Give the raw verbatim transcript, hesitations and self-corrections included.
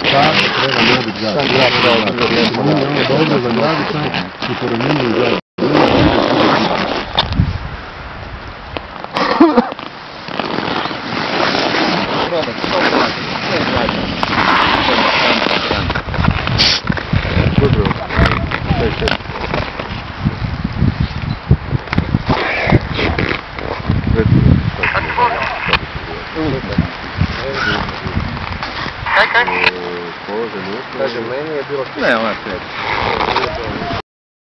tako treba nabiti grad. On je ono dobro za gradica i poravnjenju grad. Kaj, kaj? Kaže, meni je bilo... Ne, ona je